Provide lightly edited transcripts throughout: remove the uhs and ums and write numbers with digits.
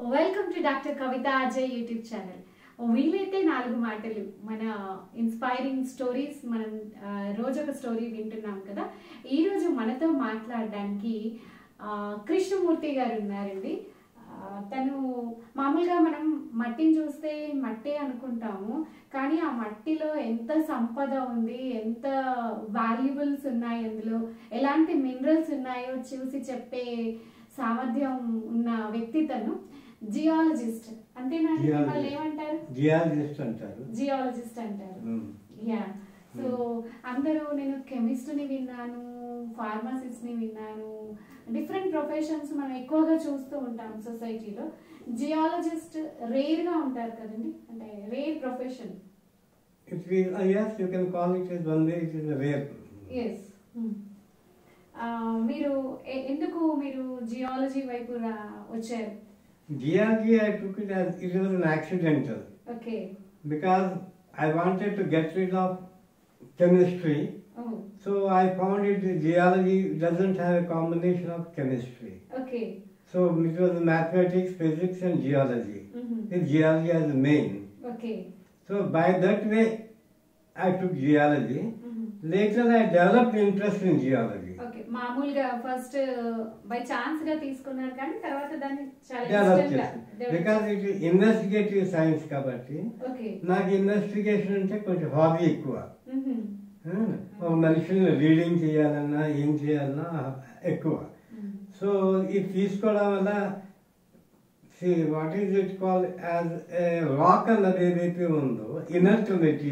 Welcome to Dr.Kavitha YouTube channel. వీలైతే 4 మాటలు మన ఇన్స్పైరింగ్ స్టోరీస్ మనం రోజు ఒక స్టోరీ వింటున్నాం కదా. ఈ రోజు మనతో మాట్లాడడానికి కృష్ణమూర్తి గారు ఉన్నారండి. తను మామూలుగా మనం మట్టిని చూస్తే మట్టే అనుకుంటాము, కానీ ఆ మట్టిలో ఎంత సంపద ఉంది, ఎంత వాల్యుబుల్స్ ఉన్నాయి, అందులో ఎలాంటి మినరల్స్ ఉన్నాయో చూసి చెప్పే సామర్థ్యం ఉన్న వ్యక్తి తను. జియాలజిస్ట్ అంతేనా? మిమ్మల్ని ఏమంటారు? జియాలజిస్ట్ అంటారు. జియాలజిస్ట్ అంటారు. యా. సో అందరూ నేను కెమిస్ట్ ని విన్నాను, ఫార్మసిస్ట్ ని విన్నాను, డిఫరెంట్ ప్రొఫెషన్స్ మనం ఎక్కువగా చూస్తూ ఉంటాం సొసైటీలో. జియాలజిస్ట్ రేర్ గా ఉంటారు కదండి, అంటే rare profession. Yes, you can call it as one way, it is a rare. Yes. మీరు ఎందుకు మీరు జియాలజీ వైపు వచ్చారు? Geology, I took it as it was an accidental. Okay. Because I wanted to get rid of chemistry. Oh. So I found it geology doesn't have a combination of chemistry. Okay. So it was mathematics, physics and geology. With geology as the main. Okay. So by that way I took geology. Later I developed interest in geology. Okay. మామూలుగా first by chance గా తీసుకున్నారు, కానీ తర్వాత దాన్ని చాలా ఇష్టంగా because it investigative science కాబట్టి నాకు ఇన్వెస్టిగేషన్ అంటే కొంచెం హాబీ ఎక్కువ. ఒక మనుషుల్ని రీడింగ్ చేయాలన్నా ఏం చేయాలన్నా ఎక్కువ. సో ఇది తీసుకోవడం వల్ల what is it call as a rock అన్నది ఏదైతే ఉందో ఇనర్ట్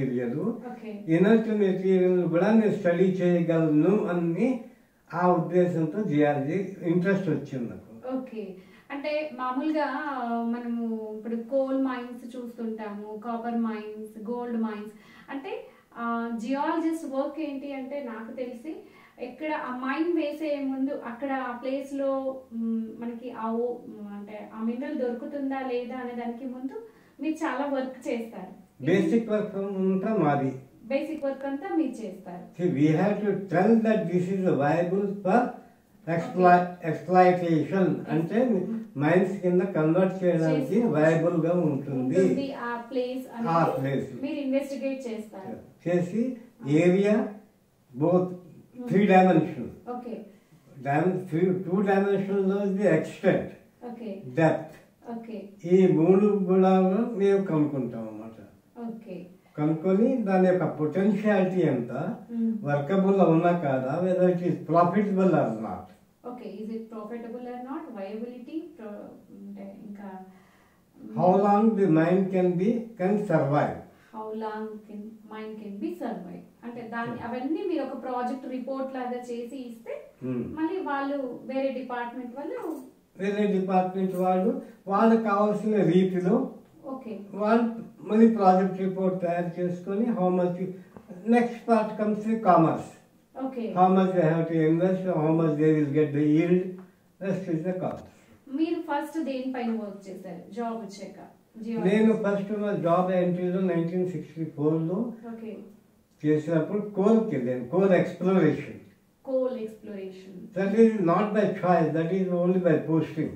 మెటీరియల్ కూడా నేను స్టడీ చేయగలను అని ఆ ఉద్దేశంతో జియాలజీ ఇంట్రెస్ట్ వచ్చింది నాకు. ఓకే. అంటే మామూలుగా మనము ఇప్పుడు కోల్ మైన్స్ చూస్తుంటాము, కాపర్ మైన్స్, గోల్డ్ మైన్స్. అంటే జియాలజిస్ట్ వర్క్ ఏంటి అంటే నాకు తెలిసి ఎక్కడ ఆ మైన్ వేసే ముందు అక్కడ ఆ ప్లేస్ లో మనకి అంటే ఆ మినరల్ దొరుకుతుందా లేదా అనే దానికి ముందు మీరు చాలా వర్క్ చేస్తారు. బేసిక్ వర్క్ అంతా మాది. బేసిక్ వర్క్ అంతా మీరు చేస్తారు. We have to tell that this is viable for exploitation. అంటే మైన్స్ కింద కన్వర్ట్ చేయడానికి వైబుల్ గా ఉంటుంది ఆ ప్లేస్ మీరు ఇన్వెస్టిగేట్ చేస్తారు. చేసి area both 3 dimensions. Okay. 2 dimensions లో ది ఎక్స్టెంట్, డెప్త్. Okay. ఈ 3 గుణాలను మేము కనుక్కుంటాం అన్నమాట. Okay. కనుక్కొని దాని యొక్క పొటెన్షియాలిటీ ఎంత, వర్కబుల్ అవునా కాదా, whether it is profitable or not. Okay. Is it profitable or not, viability, ఇంకా how long the mind can survive. How long mind can be survive అంటే దాన్ని అవన్నీ మీరు ఒక ప్రాజెక్ట్ రిపోర్ట్ లాగా చేసి ఇస్తే మళ్ళీ వేరే డిపార్ట్మెంట్ వాళ్ళు వాళ్ళకి కావాల్సిన రీతిలో వాళ్ళు మళ్ళీ ప్రాజెక్ట్ రిపోర్ట్ తయారు చేసుకొని how much next part comes commerce. How much they have to invest, how much they will get the yield, next is the commerce. మీరు ఫస్ట్ దేనిపైన వర్క్ చేశారు జాబ్ వచ్చాక? నేను ఫస్ట్ జాబ్ ఎంట్రీలో 1964లో చేసినప్పుడు కోల్కి వెళ్ళాను. Coal exploration. That is not by choice, that is only by posting.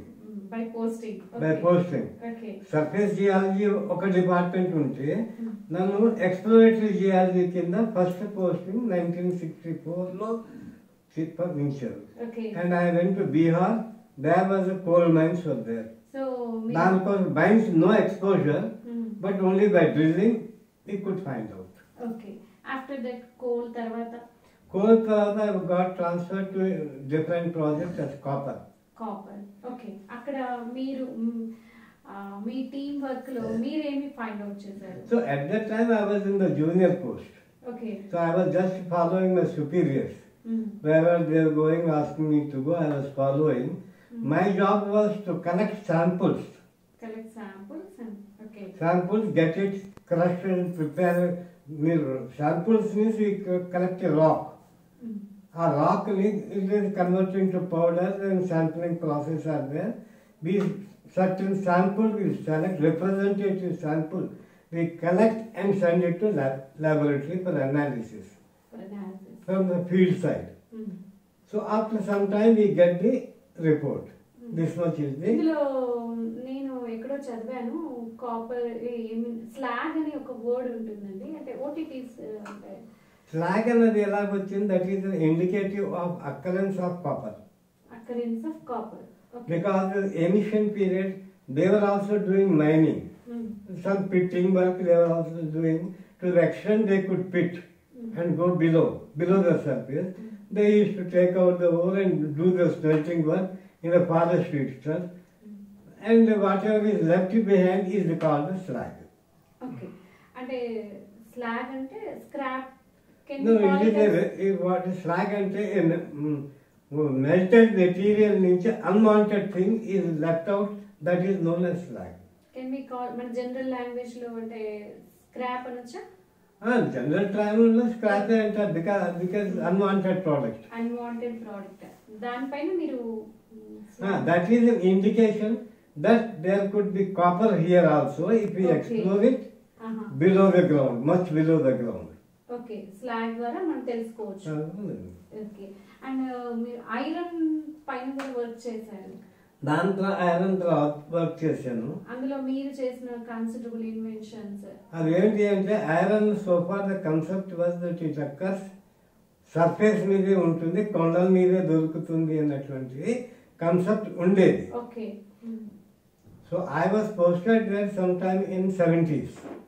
Surface geology ఒక డిపార్ట్మెంట్ ఉంటే నన్ను ఎక్స్ప్లోరేటరీ జియాలజీ కింద ఫస్ట్ పోస్టింగ్ 1964లో పంపించారు. And I went to Bihar. There was coal mines were there. దానికోసం mines no exposure, but only by drilling we could find out. Okay. After that coal tarvata I got transferred to different projects as copper. Okay. Akkada meeru మీ team work లో మీరేమి find out చేశారు? So at that time I was in the junior post. Okay. So I was just following my superiors. Wherever they were going, asking me to go, I was following. My job was to collect samples. And okay. Samples, get it, crush and prepare. Samples means we collect a rock. A rock it is converted into powder and sampling process are there. These certain sample we select, representative sample we collect and send it to laboratory for analysis from the field side. So after some time we get the report. This much is the. ఇందులో నేను ఎక్కడో చదివాను, copper slag అని ఒక word ఉంటుందండి, అంటే OTTs అంటే slag అన్నది ఎలాగొచ్చింది, that is indicative of occurrence of copper. Occurrence of copper. Because the ancient period, they were also doing mining. Some pitting work they were also doing. To the extent they could pit and go below the surface. They used to take out the ore and do the smelting work in the forest itself. And whatever is left behind is called the slag. Okay. And slag ante scrap. No, it is what is slag ante melted material నుంచి unwanted thing is left out, that is known as slag. Can we call మన general language లో అంటే scrap అనొచ్చా? General travel లో scrap అంటారు, because unwanted product. Unwanted product దానిపైన మీరు that is an indication that there could be copper here also if we explore it below the ground, much below the ground. Okay, slag ద్వారా మనం తెలుసుకోవచ్చు. Okay. And మీరు iron పైన కూడా work చేశారు. దాంట్లో ఐరన్ వర్క్ చేశాను. అందులో మీరు చేసిన కన్సిడరబుల్ ఇన్వెన్షన్స్ అదేంటి అంటే iron so far the concept was that it occurs surface మీదే ఉంటుంది, కొండల మీదే దొరుకుతుంది అన్నటువంటి కన్సెప్ట్ ఉండేది. Okay. So I was posted there some time in 70s.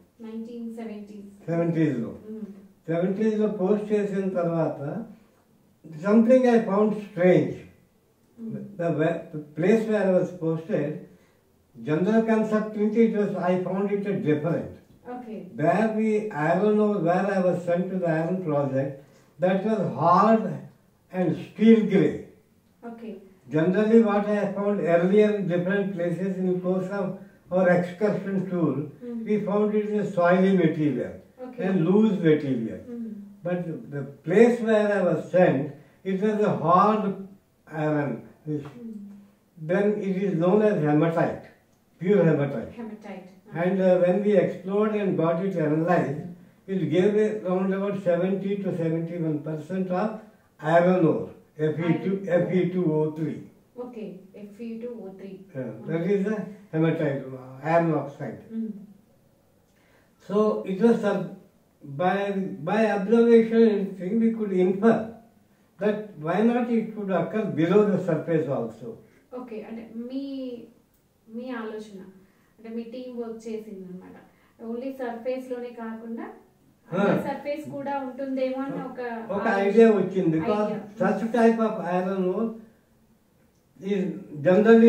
70s లో 70s లో పోస్ట్ చేసిన తర్వాత something I found strange. The place where I was posted, general concept into it was, I found it different. Okay. There the iron ore, where I was sent to the iron project, that was hard and steel grey. Okay. Generally what I found earlier in different places in the course of our excursion tour, we found it is soily material and loose material. But the place where I was sent, it was a hard iron. Then it is known as hematite, pure hematite. And when we explored and got it analyzed, it gave around about 70 to 71% of iron ore, Fe2O3. Okay, Fe2O3. That is the hematite, iron oxide. So it was by observation thing we could infer that why not it could occur below the surface also. Okay, అంటే మీ ఆలోచన అంటే మీ team work చేసింది అనమాట, only surface లోనే కాకుండా surface కూడా ఉంటుందేమో అని ఒక ఐడియా వచ్చింది. Because such type of iron ore is generally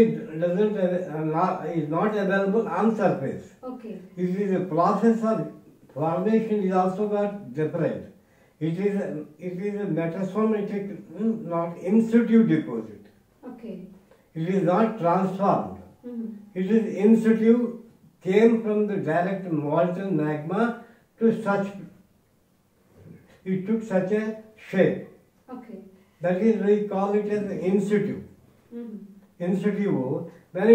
is not available on surface. Okay. It is a process of formation is also got different. It is a metasomatic, not in situ deposit. Okay. It is not transformed. It is in situ, came from the direct molten magma to such, it took such a shape. Okay. That is, we call it as in situ. In situ, when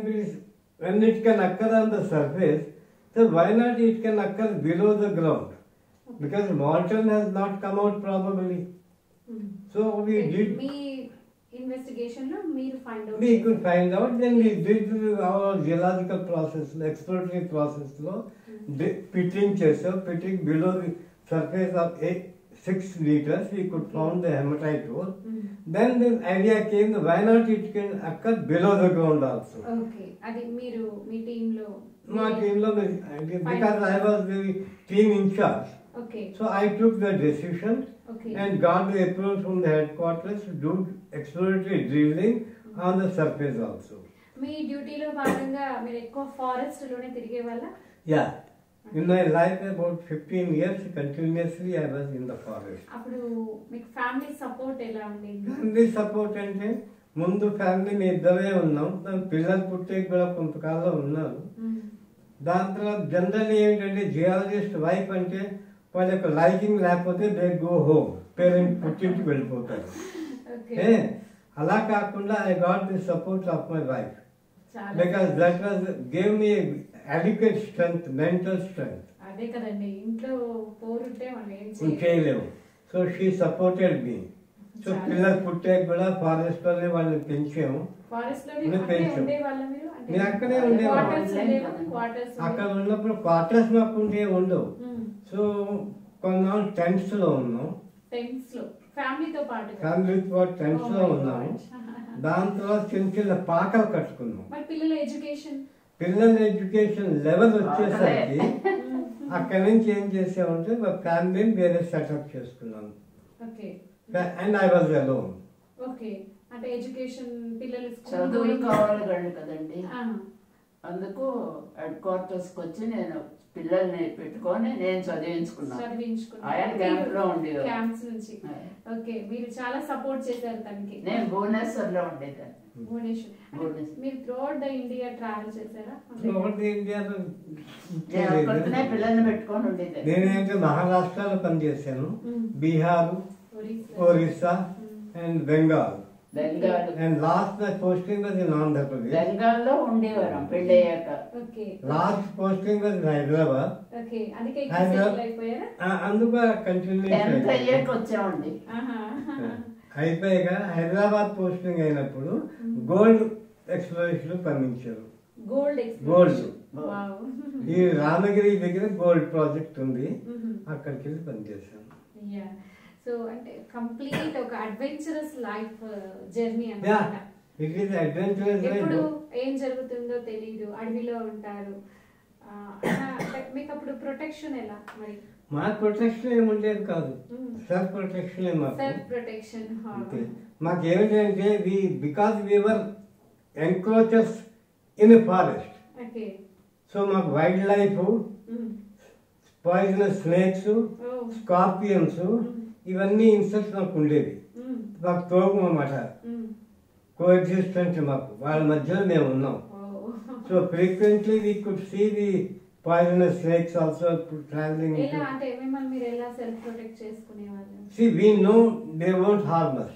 it can occur on the surface, so why not it can occur below the ground? Because molten has not come out probably. So we did. Me investigation lo meer find out. We could find out. Then we did our geological process, exploratory process lo, pitting chesa, pitting below the surface of 6 meters, we could found the hematite ore. Then the idea came, why not it can occur below the ground also. Okay. Adi meeru mee team lo. My team lo, because I was the team in charge. Okay. So I took the decision. Okay. And got the approval from the headquarters to do exploratory drilling on the surface also. మీ డ్యూటీలో భాగంగా మీరు ఎక్కువ forest లోనే తిరిగే వాళ్ళ? Yeah. In my life about 15 years continuously I was in the forest. అప్పుడు మీకు ఫ్యామిలీ సపోర్ట్ ఎలా ఉండేది? ఫ్యామిలీ సపోర్ట్ అంటే ముందు ఫ్యామిలీ మీ ఇద్దరే ఉన్నాం, దాని పిల్లలు పుట్టే కూడా కొంతకాలం ఉన్నాను. దాని తర్వాత జనరల్లీ ఏంటంటే జియాలజిస్ట్ వైఫ్ అంటే వాళ్ళ యొక్క లైకింగ్ లేకపోతే దే గో హోమ్, పేరెంట్ పుట్టింటికి వెళ్ళిపోతారు. అలా కాకుండా I got the support of my wife, because that was gave me adequate strength, mental strength. అదే కదండి, ఇంట్లో పోరుంటే మనం ఏం చేయలేము. So she supported me. So పిల్లలు పుట్టే కూడా ఫారెస్ట్ లోనే వాళ్ళని పెంచాము. ఫారెస్ట్ అక్కడే ఉండేవాళ్ళం. అక్కడ ఉన్నప్పుడు క్వార్టర్స్ మాకు ఉండవు. సో కొన్నాళ్ళు టెంట్స్ లో ఉన్నాం. ఫ్యామిలీతో పాటు టెంట్స్ లో ఉన్నాము. దాని తర్వాత చిన్న చిన్న పాకలు కట్టుకున్నాం. పిల్లల ఎడ్యుకేషన్ లెవెల్ వచ్చేసరికి అక్కడి నుంచి ఏం చేసామంటే ఫ్యామిలీని వేరే సెటప్ చేసుకున్నాను. And I was alone. అంటే ఎడ్యుకేషన్ పిల్లలు చదువులు కావాలి కదండి, అందుకు హెడ్ క్వార్టర్స్ కి వచ్చి నేను పిల్లల్ని పెట్టుకొని నేను చదివించుకున్నాను. ఆయన క్యాంప్ లో ఉండేది. క్యాంప్స్ నుంచి ఓకే, మీరు చాలా సపోర్ట్ చేశారు తనకి. నేను భువనేశ్వర్ లో ఉండేదాన్ని. మీరు త్రూఅవుట్ ద ఇండియా ట్రావెల్ చేశారా? పిల్లల్ని పెట్టుకొని ఉండేది. నేనైతే మహారాష్ట్రలో పనిచేశాను, Bihar, Orissa and Bengal. And last my posting was in Andhra Pradesh. Bengal lo undevaram pelli ayyaka. Okay. Last posting was in Hyderabad. Okay. Adike settle అయిపోయారా? అందుకు కంటిన్యూషన్ 10th అయ్యాక వచ్చామండి. అయిపోయాక హైదరాబాద్ పోస్టింగ్ అయినప్పుడు గోల్డ్ ఎక్స్ప్లోరేషన్ పంపించారు. గోల్డ్ ఈ రామగిరి దగ్గర గోల్డ్ ప్రాజెక్ట్ ఉంది, అక్కడికి వెళ్ళి పనిచేశాను. సో అంటే కంప్లీట్ ఒక అడ్వెంచరస్ లైఫ్ జర్నీ అన్నమాట. ఎప్పుడు ఏం జరుగుతుందో తెలియదు, అడవిలో ఉంటారు. మీకు అప్పుడు ప్రొటెక్షన్ ఎలా మరి? మా ప్రొటెక్షన్ ఏముండేది కాదు, సెల్ఫ్ ప్రొటెక్షన్. మాకు ఏమిటంటే because we were encroaches in forest, so మాకు wild life, poisonous snakes, scorpions, ఇవన్నీ ఇన్సెక్ట్స్ మాకు ఉండేవి. మాకు తోగు అన్నమాట, కో ఎగ్జిస్టెంట్. మాకు వాళ్ళ మధ్యలో మేము ఉన్నాం. So frequently we could see the poisonous snakes also travelling. See, we know they won't harm us.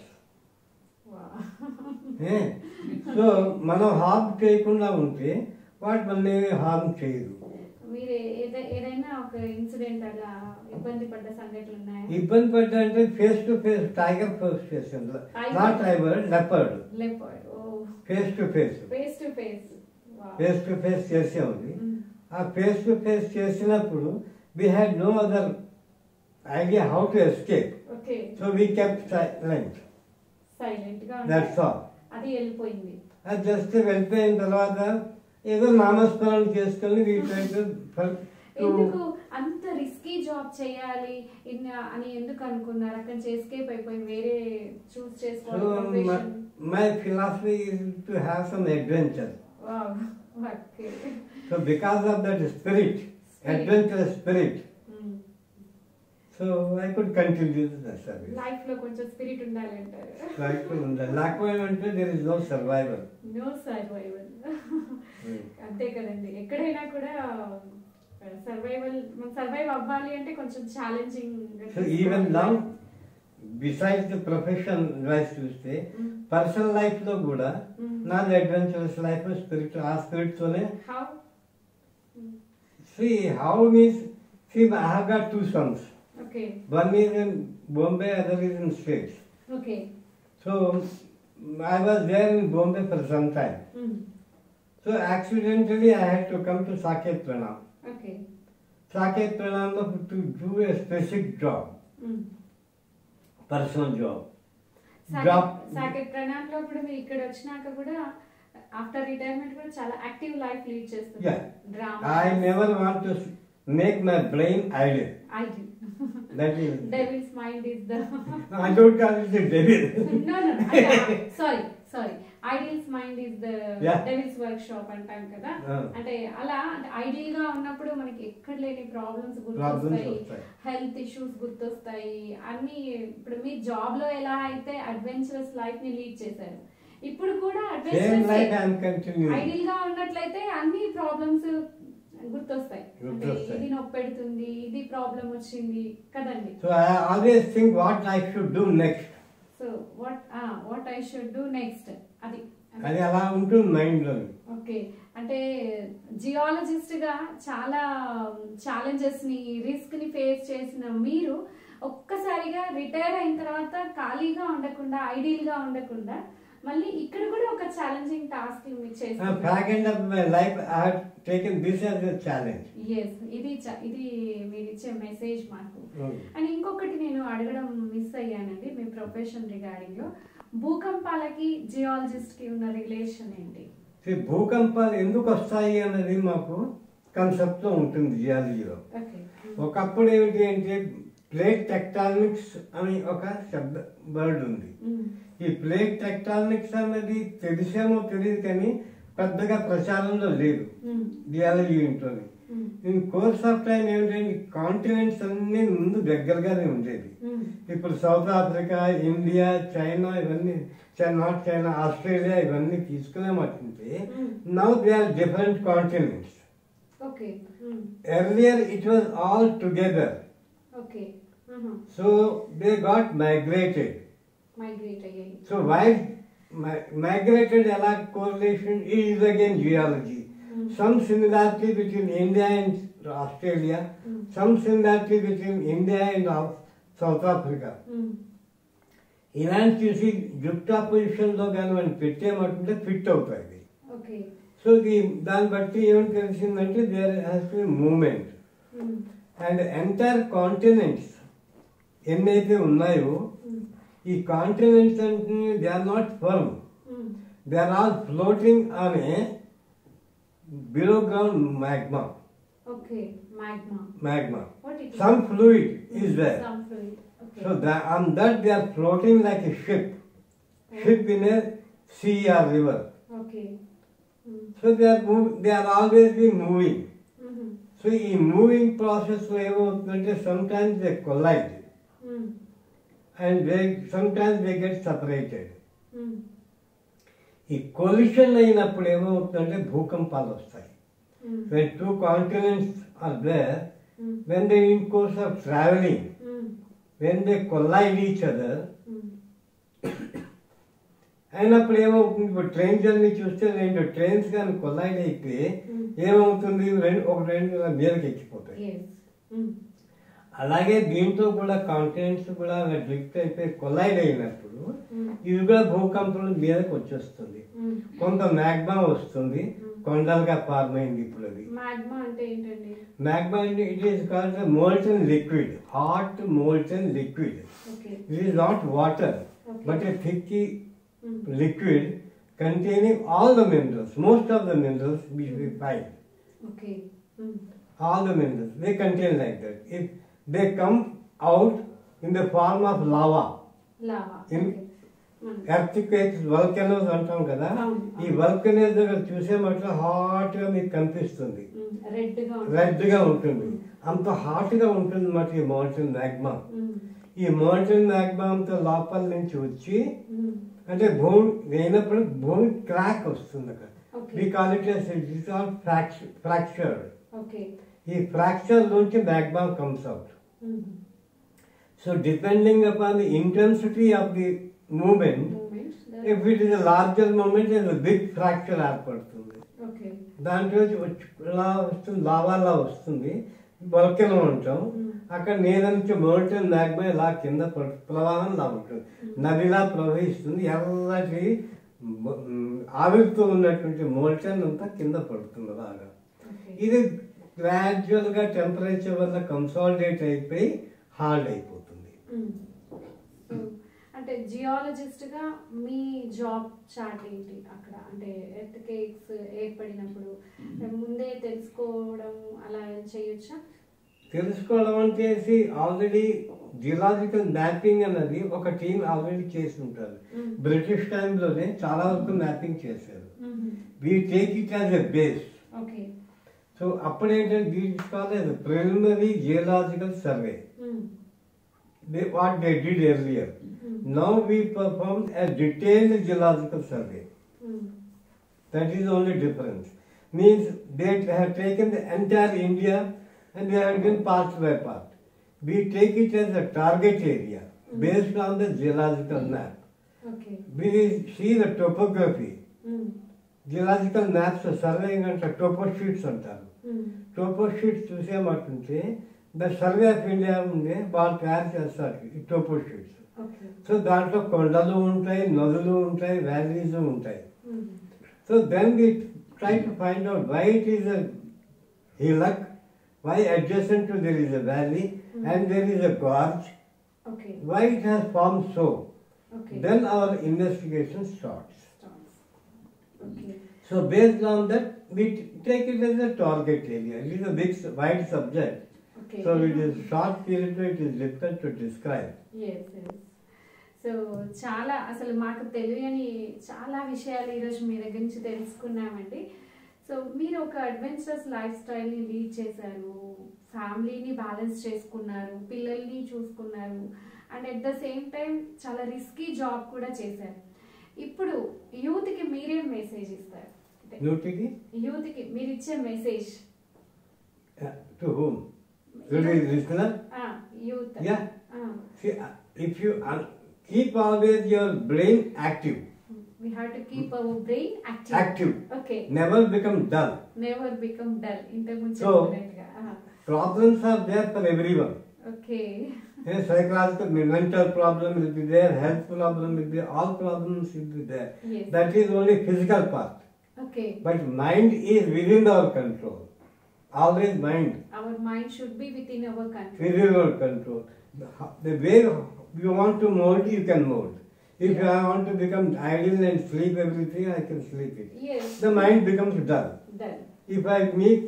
So మనం హార్మ్ చేయకుండా ఉంటే వాటి మనల్ని హార్మ్ చేయదు. మీరు ఏదైనా ఒక ఇన్సిడెంట్ అలా ఇబ్బంది పడ్డ సంఘటనలు ఉన్నాయా? ఇబ్బంది పడ్డా అంటే face to face tiger face చేసాను, not tiger, leopard. Face to face చేసాము. ఆ ఫేస్ టు ఫేస్ చేసినప్పుడు we had no other idea how to escape. So we kept silent. That's all. అది వెళ్ళిపోయింది. అది జస్ట్ వెళ్ళిపోయిన తర్వాత ఏదో నామస్మరణ చేసుకొని ఎందుకు అంత రిస్కీ జాబ్ చేయాలి అని ఎందుకు అనుకున్నారు? అక్కడ ఎస్కేప్ అయిపోయి వేరే చూస్ చేసుకోవాలి. My philosophy is to have some adventure. So because of that spirit, adventurous spirit, so I could continue the service. Life lo koncham spirit undali antaru. Life lo undali, lakavante there is no survival. ante kadandi, ekkadaina kuda survive avvali ante koncham challenging. So even now, besides the profession wise చూస్తే personal life లో కూడా నా adventurous life spirit, ఆ spirit తోనే. How? See, how means, see, I have got two sons. Okay. One is in Bombay, other is in States. Okay. So, I was there in Bombay for some time. So, accidentally, I had to come to Saket Pranam. Okay. Saket Pranam to do a specific job. Personal job. Saket Pranam lo kuda meer ikkada vachinaka kuda after retirement కూడా చాలా active life lead చేస్తున్నారు. Drama. I never want to make my brain idle. That is devil's mind is the I don't call it the devil. No. Sorry. Ideal's mind is the devil's workshop అంటాం కదా. అంటే అలా ideal గా ఉన్నప్పుడు మనకి ఎక్కడ లేని ప్రాబ్లమ్స్ గుర్తొస్తాయి, హెల్త్ ఇష్యూస్ గుర్తొస్తాయి అన్ని. ఇప్పుడు మీ జాబ్ లో ఎలా అయితే అడ్వెంచరస్ లైఫ్ ని లీడ్ చేశారు, ఇప్పుడు కూడా ఐడియల్ గా ఉన్నట్లయితే అన్ని ప్రాబ్లమ్స్ గుర్తొస్తాయి. ఇది నొప్పి పెడుతుంది, ఇది ప్రాబ్లం వచ్చింది కదండి. So I always think what I should do next. So what I should do next అది అలా ఉంటుంది మైండ్ లో. ఓకే, అంటే జియాలజిస్ట్ గా చాలా ఛాలెంజెస్ ని, రిస్క్ ని ఫేస్ చేసిన మీరు ఒక్కసారిగా రిటైర్ అయిన తర్వాత ఖాళీగా ఉండకుండా, ఐడియల్ గా ఉండకుండా మళ్ళీ ఇక్కడ కూడా ఒక ఛాలెంజింగ్ టాస్క్ మీరు చేస్తారు. Back end of my life, I have taken this as a challenge. Yes, ఇది మీరు ఇచ్చే మెసేజ్ మాకు. అండ్ ఇంకొకటి నేను అడగడం మిస్ అయ్యానండి మీ ప్రొఫెషన్ రిగార్డింగ్ లో, భూకంపాలకి జియాలజిస్ట్ కి ఉన్న రిలేషన్ ఏంటి? భూకంపాలు ఎందుకు వస్తాయి అన్నది మాకు కన్సెప్ట్ లో ఉంటుంది జియాలజీలో. ఒకప్పుడు ఏమిటి అంటే ప్లేట్ టెక్టానిక్స్ అని ఒక శబ్ద వర్డ్ ఉంది. ఈ ప్లేట్ టెక్టానిక్స్ అన్నది తెలిసేమో తెలియదు కానీ పెద్దగా ప్రచారంలో లేదు జియాలజీ ఇంట్లోని. ఇన్ కోర్స్ ఆఫ్ టైం ఏమిటంటే కాంటినెంట్స్ అన్ని ముందు దగ్గరగానే ఉండేది. ఇప్పుడు సౌత్ ఆఫ్రికా, ఇండియా, చైనా, ఇవన్నీ నాట్ చైనా, ఆస్ట్రేలియా ఇవన్నీ తీసుకునేమంటే now they are different continents. Earlier it was all together. So they got migrated. So why migrated along correlation is again geology. Some similarity between India and Australia, some similarity between India and South Africa. ఇలాంటి చూసి జుక్టాపోజిషన్ లో కానీ మనం పెట్టేమంటుంటే fit అవుతాయి. So దాన్ని బట్టి ఏమిటి తెలిసిందంటే there has to be movement. And entire continents ఎన్నైతే ఉన్నాయో ఈ కాంటినెంట్స్ అంటే they are not firm, they are all floating on a below ground magma. Some fluid is there. So on that they are floating like a ship in a sea or river. So they are always being moving. So in moving process sometimes they collide and sometimes they get separated. ఈ collision అయినప్పుడు ఏమవుతుందంటే భూకంపాలు వస్తాయి. When two continents are there, when they in course of traveling, when they collide each other, అయినప్పుడు ఏమవుతుంది, ఇప్పుడు train journey చూస్తే రెండు ట్రైన్స్ కానీ కొల్లైడ్ అయితే ఏమవుతుంది, ఒక ట్రైన్ మీదకి ఎక్కిపోతాయి. అలాగే దీంతో కూడా కాంటినెంట్స్ కూడా డ్రిఫ్ట్ అయిపోయి కొల్లైడ్ అయినప్పుడు ఇది కూడా భూకంపం మీదకి వచ్చేస్తుంది. కొంత మ్యాగ్మా వస్తుంది, కొండలుగా ఫార్మ్ అయింది. ఇప్పుడు అది మ్యాగ్మా అంటే it is called molten liquid, hot molten liquid. It is not water but a thick liquid containing all the minerals, most of the minerals which we find. All the minerals, they contain like that. If they come out in the form of lava. In earthquakes, volcanoes అంటాం కదా, ఈ volcanoes దగ్గర చూసే Matla hot గా మీకు కనిపిస్తుంది, red గా ఉంటుంది, అంత హాట్ గా ఉంటుంది మాట ఈ మోల్టెన్ మ్యాగ్మా. ఈ మోల్టెన్ మ్యాగ్మా అంతా లోపల నుంచి వచ్చి అంటే భూమి అయినప్పుడు భూమి క్రాక్ వస్తుంది అక్కడ. We call it fractured. ఈ ఫ్రాక్చర్ నుంచి magma comes out. So depending upon the intensity of the movement, if it is larger movement big fracture ఏర్పడుతుంది. దాంట్లో ఇలా వస్తుంది, లావాలా వస్తుంది, వల్కెనో అంటాం. అక్కడ నీళ్ళ నుంచి మౌంటైన్ మ్యాగ్మా ఇలా కింద ప్రవాహంలా ఉంటుంది, నదిలా ప్రవహిస్తుంది. ఎర్రటి ఆవిరితో ఉన్నటువంటి మౌంటైన్ అంతా కింద పడుతుంది బాగా. ఇది గ్రాడ్యువల్ గా టెంపరేచర్ వల్ల కన్సాలిడేట్ అయిపోయి హార్డ్ అయిపోతుంది. అంటే జియాలజిస్ట్ గా మీ జాబ్ చార్ట్ ఏంటి అక్కడ? అంటే ఎర్త్క్వేక్స్ ఏర్పడినప్పుడు ముందే తెలుసుకోవడం అలా చేయొచ్చా? తెలుసుకోవడం అంటే ఆల్రెడీ జియలాజికల్ మ్యాపింగ్ అన్నది ఒక టీం ఆల్రెడీ చేసి ఉంటారు. బ్రిటిష్ టైంలోనే చాలా వరకు మ్యాపింగ్ చేశారు. We take it as a base. So అప్పుడు ఏంటంటే it called as preliminary geological survey. What they did earlier. Now we perform a detailed geological survey. That is the only difference. Means they have taken the entire India and they have been part by part. We take it as a target area based on the geological map. We see the topography. Geological maps surveying and topo sheets antaru. Topo sheets చూసేమంటుంటే the Survey of India ఉండే వాళ్ళు తయారు చేస్తారు ఈ topo sheets. So దాంట్లో కొండలు ఉంటాయి, నదులు ఉంటాయి, వ్యాలీస్ ఉంటాయి. So then we try to find out why it is a hillock, why adjacent to there is a valley and there is a gorge, why it has formed so. Then our investigation starts. So based on that we take it as a target area. It is a big wide subject. So it is short period, it is difficult to describe. Yes. So చాలా అసలు మాకు తెలియని చాలా విషయాలు ఈరోజు మీ దగ్గర నుంచి తెలుసుకున్నామండి. So మీరు ఒక అడ్వెంచరస్ లైఫ్ స్టైల్ని లీడ్ చేశారు, ఫ్యామిలీని బ్యాలెన్స్ చేసుకున్నారు, పిల్లల్ని చూసుకున్నారు, and at the same time చాలా రిస్కీ జాబ్ కూడా చేశారు. ఇప్పుడు యూత్కి మీరేం మెసేజ్ ఇస్తారు? యూత్కి మీరు ఇచ్చే message to whom? To the listener? Youth. Yeah. See, if you keep always your brain active. We have to keep our brain active. Active. Okay. Never become dull. Never become dull. So, problems are there for everyone. Okay. Psychological, mental problem will be there, health problem will be, all problems will be there. Yes. That is only physical part. Okay. But mind is within our control. Always mind. Our mind should be within our control. Within our control. The way you want to mold, you can mold. If I want to become idle and sleep everything, I can sleep it. Yes. The mind becomes dull. If I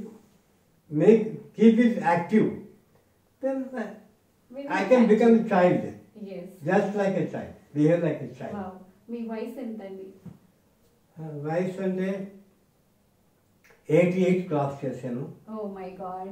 keep it active, then I can become a child. Yes. Just like a child. Behave like a child. Wow. మీ వయసు ఎంతండి? వయసు అంటే 88 cross చేశాను. Oh my God.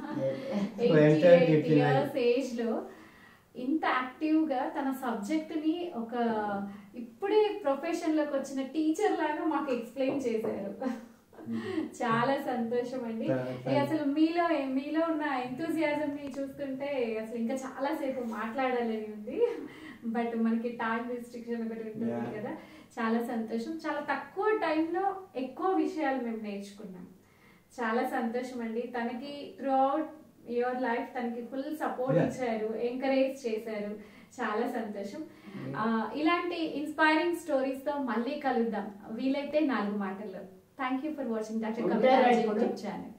88 years age లో ఇంత యాక్టివ్గా తన సబ్జెక్ట్ని ఒక ఇప్పుడే ప్రొఫెషన్లోకి వచ్చిన టీచర్ లాగా మాకు ఎక్స్ప్లెయిన్ చేశారు. చాలా సంతోషం అండి. అసలు మీలో ఉన్న ఎంతూజియాజంని చూస్తుంటే అసలు ఇంకా చాలా సేపు మాట్లాడాలని ఉంది. బట్ మనకి టైం రిస్ట్రిక్షన్ ఒకటి ఉంటుంది కదా. చాలా సంతోషం. చాలా తక్కువ టైంలో ఎక్కువ విషయాలు మేము నేర్చుకున్నాం. చాలా సంతోషం అండి. తనకి త్రూ అవుట్ యువర్ లైఫ్ తనకి ఫుల్ సపోర్ట్ ఇచ్చారు, ఎంకరేజ్ చేశారు. చాలా సంతోషం. ఇలాంటి ఇన్స్పైరింగ్ స్టోరీస్ తో మళ్ళీ కలుద్దాం వీలైతే 4 మాటల్లో. Thank you for watching Dr. Kavitha YouTube channel.